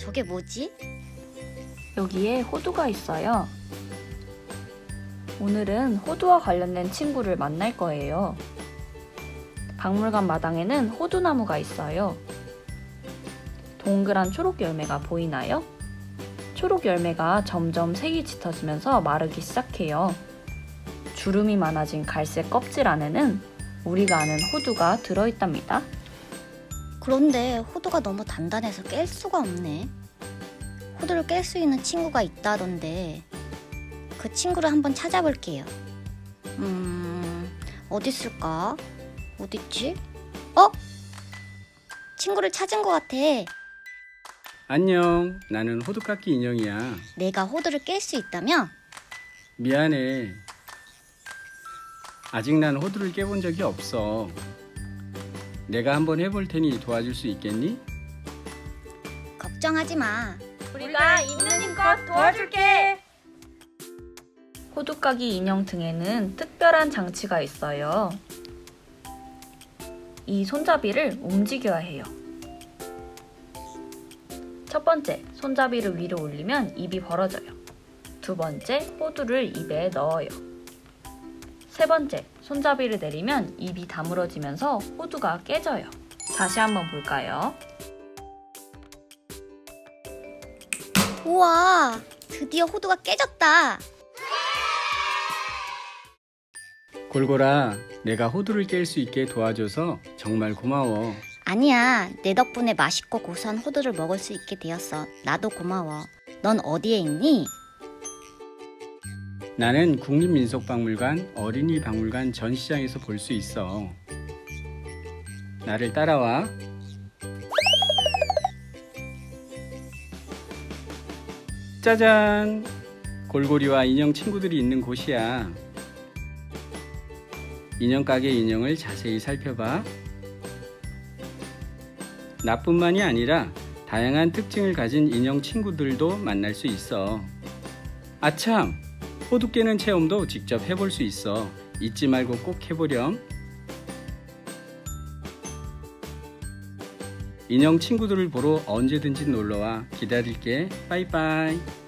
저게 뭐지? 여기에 호두가 있어요. 오늘은 호두와 관련된 친구를 만날 거예요. 박물관 마당에는 호두나무가 있어요. 동그란 초록 열매가 보이나요? 초록 열매가 점점 색이 짙어지면서 마르기 시작해요. 주름이 많아진 갈색 껍질 안에는 우리가 아는 호두가 들어있답니다. 그런데 호두가 너무 단단해서 깰 수가 없네. 호두를 깰 수 있는 친구가 있다던데 그 친구를 한번 찾아볼게요. 어디 있을까? 어딨지? 친구를 찾은 것 같아. 안녕, 나는 호두깎이 인형이야. 내가 호두를 깰 수 있다며? 미안해. 아직 난 호두를 깨본 적이 없어. 내가 한번 해볼 테니 도와줄 수 있겠니? 걱정하지 마. 우리가 있는 힘껏 도와줄게. 호두까기 인형 등에는 특별한 장치가 있어요. 이 손잡이를 움직여야 해요. 첫 번째, 손잡이를 위로 올리면 입이 벌어져요. 두 번째, 호두를 입에 넣어요. 세 번째, 손잡이를 내리면 입이 다물어지면서 호두가 깨져요. 다시 한번 볼까요? 우와, 드디어 호두가 깨졌다. 골골아, 내가 호두를 깰 수 있게 도와줘서 정말 고마워. 아니야, 내 덕분에 맛있고 고소한 호두를 먹을 수 있게 되었어. 나도 고마워. 넌 어디에 있니? 나는 국립민속박물관 어린이박물관 전시장에서 볼 수 있어. 나를 따라와. 짜잔! 골고리와 인형 친구들이 있는 곳이야. 인형 가게 인형을 자세히 살펴봐. 나뿐만이 아니라 다양한 특징을 가진 인형 친구들도 만날 수 있어. 아참! 호두 깨는 체험도 직접 해볼 수 있어. 잊지 말고 꼭 해보렴. 인형 친구들을 보러 언제든지 놀러와. 기다릴게. 빠이빠이.